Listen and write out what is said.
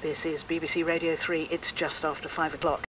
This is BBC Radio 3. It's just after 5 o'clock.